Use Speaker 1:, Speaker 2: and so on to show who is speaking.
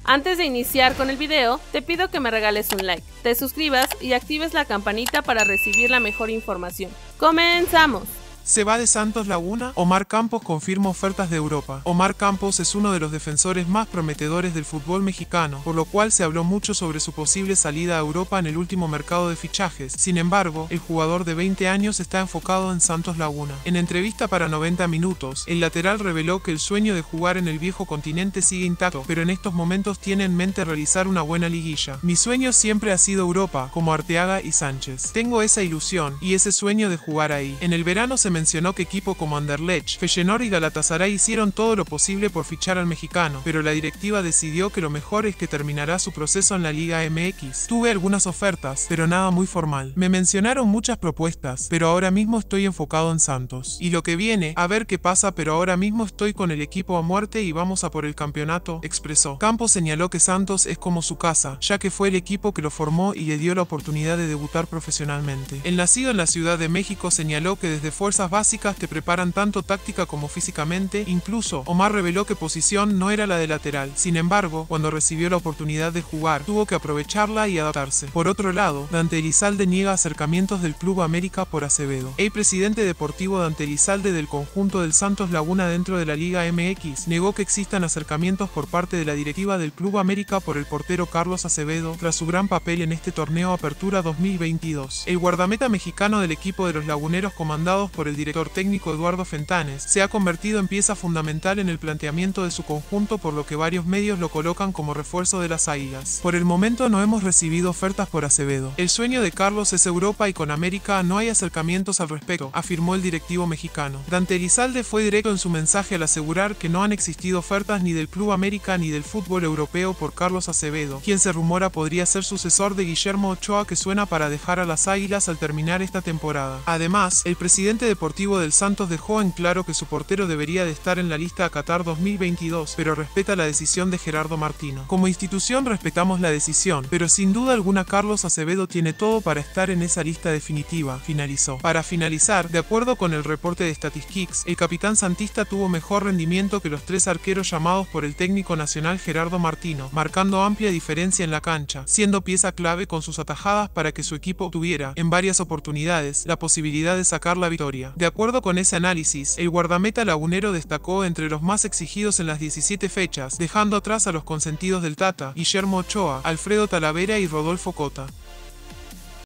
Speaker 1: Antes de iniciar con el video, te pido que me regales un like, te suscribas y actives la campanita para recibir la mejor información. ¡Comenzamos!
Speaker 2: Se va de Santos Laguna. Omar Campos confirma ofertas de Europa. Omar Campos es uno de los defensores más prometedores del fútbol mexicano, por lo cual se habló mucho sobre su posible salida a Europa en el último mercado de fichajes. Sin embargo, el jugador de 20 años está enfocado en Santos Laguna. En entrevista para 90 minutos, el lateral reveló que el sueño de jugar en el viejo continente sigue intacto, pero en estos momentos tiene en mente realizar una buena liguilla. Mi sueño siempre ha sido Europa, como Arteaga y Sánchez. Tengo esa ilusión y ese sueño de jugar ahí. En el verano se mencionó que equipo como Anderlecht, Feyenoord y Galatasaray hicieron todo lo posible por fichar al mexicano, pero la directiva decidió que lo mejor es que terminará su proceso en la Liga MX. Tuve algunas ofertas, pero nada muy formal. Me mencionaron muchas propuestas, pero ahora mismo estoy enfocado en Santos. Y lo que viene, a ver qué pasa, pero ahora mismo estoy con el equipo a muerte y vamos a por el campeonato, expresó. Campos señaló que Santos es como su casa, ya que fue el equipo que lo formó y le dio la oportunidad de debutar profesionalmente. El nacido en la Ciudad de México señaló que desde fuerzas básicas te preparan tanto táctica como físicamente. Incluso Omar reveló que posición no era la de lateral. Sin embargo, cuando recibió la oportunidad de jugar, tuvo que aprovecharla y adaptarse. Por otro lado, Dante Elizalde niega acercamientos del Club América por Acevedo. El presidente deportivo Dante Elizalde del conjunto del Santos Laguna dentro de la Liga MX negó que existan acercamientos por parte de la directiva del Club América por el portero Carlos Acevedo tras su gran papel en este torneo Apertura 2022. El guardameta mexicano del equipo de los laguneros, comandados por el director técnico Eduardo Fentanes, se ha convertido en pieza fundamental en el planteamiento de su conjunto, por lo que varios medios lo colocan como refuerzo de las Águilas. Por el momento no hemos recibido ofertas por Acevedo. El sueño de Carlos es Europa y con América no hay acercamientos al respecto, afirmó el directivo mexicano. Dante Elizalde fue directo en su mensaje al asegurar que no han existido ofertas ni del Club América ni del fútbol europeo por Carlos Acevedo, quien se rumora podría ser sucesor de Guillermo Ochoa, que suena para dejar a las Águilas al terminar esta temporada. Además, el presidente deportivo del Santos dejó en claro que su portero debería de estar en la lista a Qatar 2022, pero respeta la decisión de Gerardo Martino. Como institución respetamos la decisión, pero sin duda alguna Carlos Acevedo tiene todo para estar en esa lista definitiva, finalizó. Para finalizar, de acuerdo con el reporte de Statistics, el capitán santista tuvo mejor rendimiento que los 3 arqueros llamados por el técnico nacional Gerardo Martino, marcando amplia diferencia en la cancha, siendo pieza clave con sus atajadas para que su equipo tuviera, en varias oportunidades, la posibilidad de sacar la victoria. De acuerdo con ese análisis, el guardameta lagunero destacó entre los más exigidos en las 17 fechas, dejando atrás a los consentidos del Tata, Guillermo Ochoa, Alfredo Talavera y Rodolfo Cota.